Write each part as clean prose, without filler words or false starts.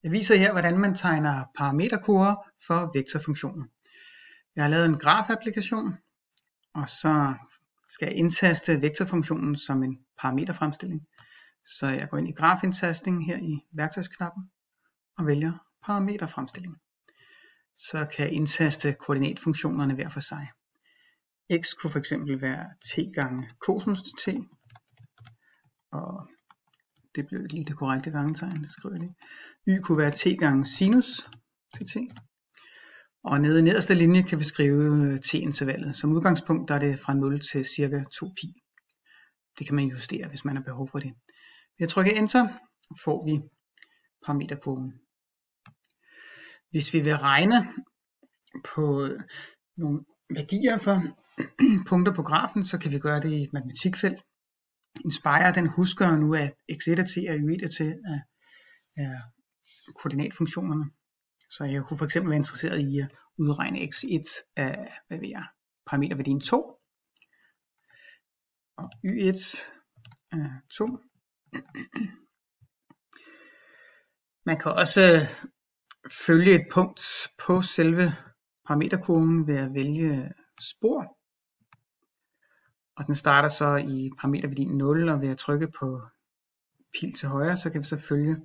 Jeg viser her, hvordan man tegner parameterkurver for vektorfunktioner. Jeg har lavet en grafapplikation, og så skal jeg indtaste vektorfunktionen som en parameterfremstilling. Så jeg går ind i grafindtastning her i værktøjsknappen og vælger parameterfremstilling. Så kan jeg indtaste koordinatfunktionerne hver for sig. X kunne fx være t gange cosinus til t, og det blev lige det korrekte gangetegn, det skriver jeg lige. Y kunne være t gange sinus til t. Og nede i nederste linje kan vi skrive t-intervallet. Som udgangspunkt der er det fra 0 til cirka 2 pi. Det kan man justere, hvis man har behov for det. Ved at trykke enter, får vi parameterkurven. Hvis vi vil regne på nogle værdier for punkter på grafen, så kan vi gøre det i et matematikfelt. Inspire den husker nu, at x1 af t og y1 af t er koordinatfunktionerne. Så jeg kunne fx være interesseret i at udregne x1 af parameterværdien 2 og y1 af 2. Man kan også følge et punkt på selve parameterkurven ved at vælge spor. Og den starter så i parameterværdien 0, og ved at trykke på pil til højre, så kan vi så følge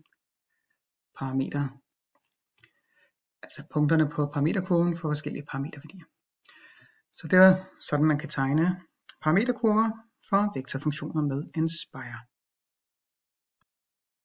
altså punkterne på parameterkurven for forskellige parameterværdier. Så det er sådan man kan tegne parameterkurver for vektorfunktioner med Inspire.